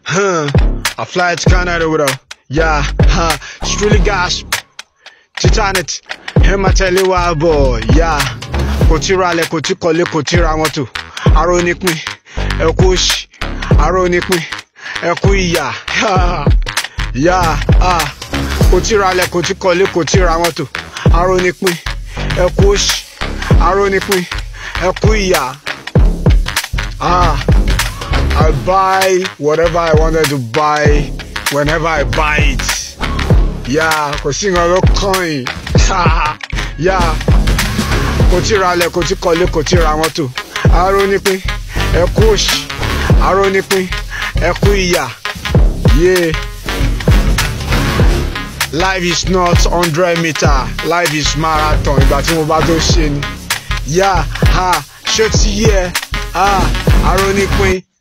I fly to Canada with her. Yeah, it's really gas. Titanic, him I tell you why, boy. Yeah, Kotira le Kotikole Kotira moto. Ironic me, Ekosh. Ironic me, Ekuya. Yeah, Kotira le Kotikole Kotira moto. Ironic me, Ekosh. Ironic me, Ekuya. I buy whatever I wanted to buy whenever I buy it. Yeah, cause sing a lot coin. Yeah, Kotira le Kotikole Kotira moto. Ironic me, Ekosh. Ironic me, Ekuya. Yeah. Life is not 100 meter. Life is marathon. Yeah, shorty, yeah. Ironic me.